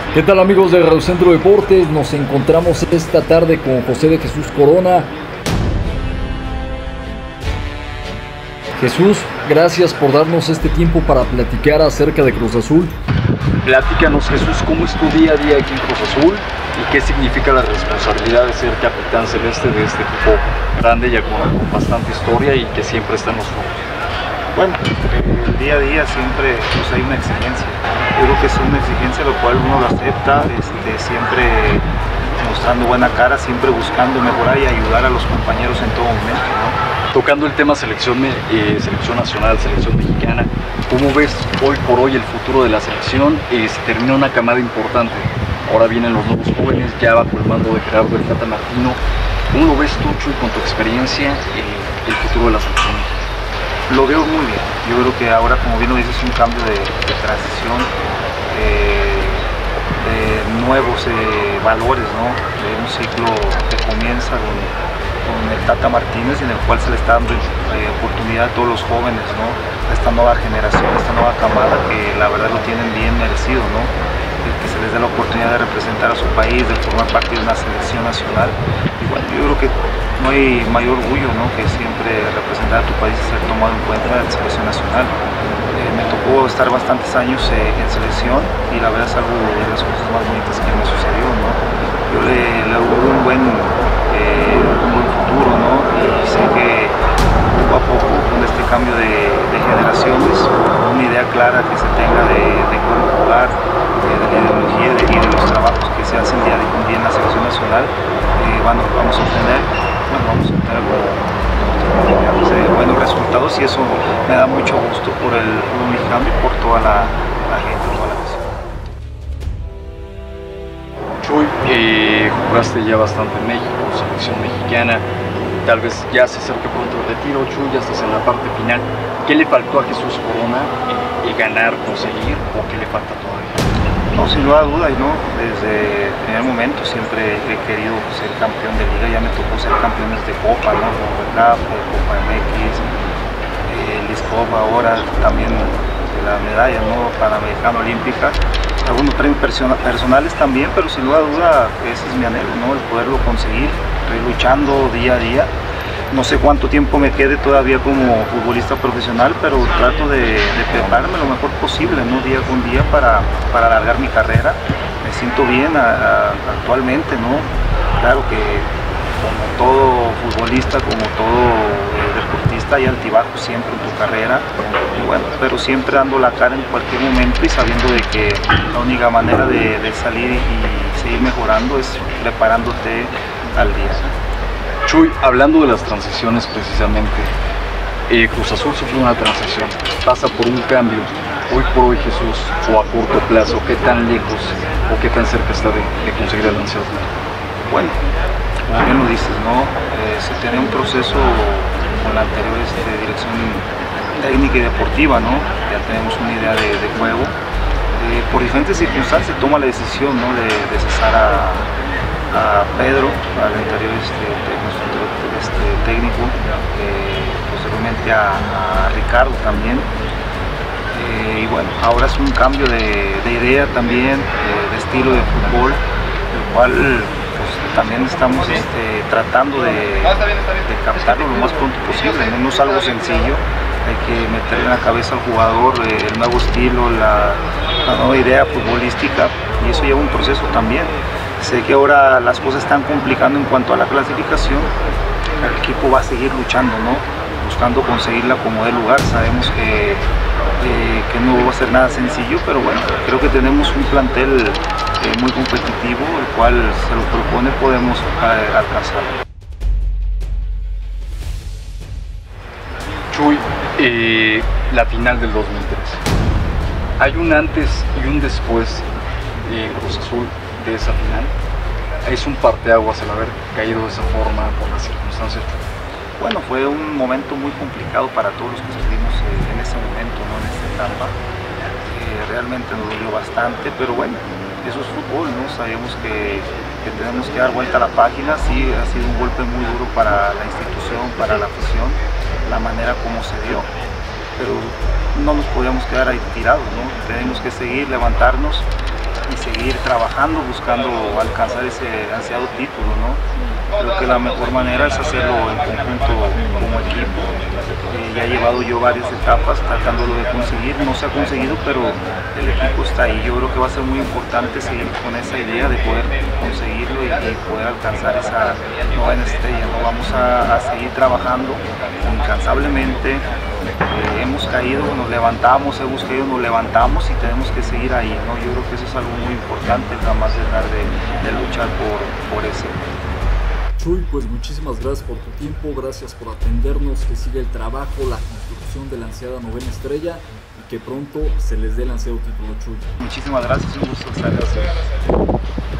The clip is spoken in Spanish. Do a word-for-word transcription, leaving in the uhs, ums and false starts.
¿Qué tal, amigos de Radio Centro Deportes? Nos encontramos esta tarde con José de Jesús Corona. Jesús, gracias por darnos este tiempo para platicar acerca de Cruz Azul. Platícanos, Jesús, ¿cómo es tu día a día aquí en Cruz Azul? ¿Y qué significa la responsabilidad de ser capitán celeste de este equipo grande, ya con bastante historia y que siempre está en los focos? Bueno, el día a día siempre pues, hay una exigencia. Yo creo que es una exigencia lo cual uno lo acepta, este, siempre mostrando buena cara, siempre buscando mejorar y ayudar a los compañeros en todo momento, ¿no? Tocando el tema selección, eh, selección nacional, selección mexicana, ¿cómo ves hoy por hoy el futuro de la selección? Eh, se termina una camada importante, ahora vienen los nuevos jóvenes, ya bajo el mando de Gerardo el Tata Martino. ¿Cómo lo ves tú, Chuy, con tu experiencia, eh, el futuro de la selección mexicana? Lo veo muy bien. Yo creo que ahora, como bien lo dices, es un cambio de, de transición, eh, de nuevos eh, valores, ¿no? De un ciclo que comienza con, con el Tata Martínez, en el cual se le está dando eh, oportunidad a todos los jóvenes, ¿no? A esta nueva generación, a esta nueva camada que la verdad lo tienen bien merecido, ¿no? El que se les dé la oportunidad de representar a su país, de formar parte de una selección nacional. Y bueno, yo creo que no hay mayor orgullo, ¿no? Que siempre representar a tu país y ser tomado en cuenta en la selección nacional. Eh, me tocó estar bastantes años eh, en selección y la verdad es algo de las cosas más bonitas que me sucedió, ¿no? Yo le, le auguro un buen, eh, un buen futuro, ¿no? Y sé que poco a poco, con este cambio de, de generaciones, una idea clara que se tenga de, de cómo jugar, de, de la ideología de, y de los trabajos que se hacen día a día en la selección nacional, eh, bueno, vamos a obtener Bueno, vamos a tener digamos, eh, buenos resultados y eso me da mucho gusto por el fútbol mexicano y por toda la, la gente, toda la nación. Chuy, eh, jugaste ya bastante en México, selección mexicana, tal vez ya se acerca pronto el retiro, Chuy, ya estás en la parte final. ¿Qué le faltó a Jesús Corona eh, ganar, conseguir o qué le falta todavía? No, sin duda duda, ¿no? Desde el primer momento siempre he querido ser campeón de liga, ya me tocó ser campeones de Copa, ¿no? Copa, Copa M X, eh, Liz Copa, ahora también de la medalla, ¿no? Panamericana Olímpica, algunos premios personales también, pero sin duda duda ese es mi anhelo, ¿no? El poderlo conseguir, estoy luchando día a día. No sé cuánto tiempo me quede todavía como futbolista profesional, pero trato de, de prepararme lo mejor posible, ¿no? Día con día para, para alargar mi carrera. Me siento bien a, a, actualmente, ¿no? Claro que como todo futbolista, como todo eh, deportista, hay altibajos siempre en tu carrera, y bueno, pero siempre dando la cara en cualquier momento y sabiendo de que la única manera de, de salir y seguir mejorando es preparándote al día. Chuy, hablando de las transiciones precisamente, eh, Cruz Azul sufre una transición, pasa por un cambio. Hoy por hoy, Jesús, o a corto plazo, ¿qué tan lejos o qué tan cerca está de, de conseguir el ansiado? Bueno, como bien lo dices, ¿no? Eh, se tiene un proceso con la anterior este, dirección técnica y deportiva, ¿no? Ya tenemos una idea de, de juego. Eh, por diferentes circunstancias toma la decisión, ¿no? de, de cesar a a Pedro, al anterior este, este, técnico, eh, posteriormente a, a Ricardo también, eh, y bueno, ahora es un cambio de, de idea también, eh, de estilo de fútbol, el cual pues, también estamos este, tratando de, de captarlo lo más pronto posible, ¿no? No es algo sencillo, hay que meterle en la cabeza al jugador eh, el nuevo estilo, la, la nueva idea futbolística, y eso lleva un proceso también. Sé que ahora las cosas están complicando en cuanto a la clasificación, el equipo va a seguir luchando, ¿no? Buscando conseguirla como de lugar. Sabemos que, eh, que no va a ser nada sencillo, pero bueno, creo que tenemos un plantel eh, muy competitivo, el cual se lo propone podemos eh, alcanzarlo. Chuy, eh, la final del dos mil tres. Hay un antes y un después de Cruz Azul de esa final. Es un parteaguas el haber caído de esa forma por las circunstancias. Bueno, fue un momento muy complicado para todos los que estuvimos eh, en ese momento, ¿no? En esta etapa. Eh, realmente nos dolió bastante, pero bueno, eso es fútbol, ¿no? Sabemos que, que tenemos que dar vuelta a la página. Sí, ha sido un golpe muy duro para la institución, para la afición, la manera como se dio, pero no nos podíamos quedar ahí tirados, ¿no? Tenemos que seguir, levantarnos y seguir trabajando, buscando alcanzar ese ansiado título, ¿no? Creo que la mejor manera es hacerlo en conjunto como equipo. Eh, ya he llevado yo varias etapas tratándolo de conseguir, no se ha conseguido, pero el equipo está ahí. Yo creo que va a ser muy importante seguir con esa idea de poder conseguirlo y, y poder alcanzar esa novena estrella, ¿no? Vamos a, a seguir trabajando incansablemente. Eh, hemos caído, nos levantamos, hemos caído, nos levantamos y tenemos que seguir ahí, ¿no? Yo creo que eso es algo muy importante, jamás dejar de, de luchar por, por eso. Chuy, pues muchísimas gracias por tu tiempo, gracias por atendernos, que siga el trabajo, la construcción de la ansiada novena estrella y que pronto se les dé el ansiado título, Chuy. Muchísimas gracias, un gusto estar aquí.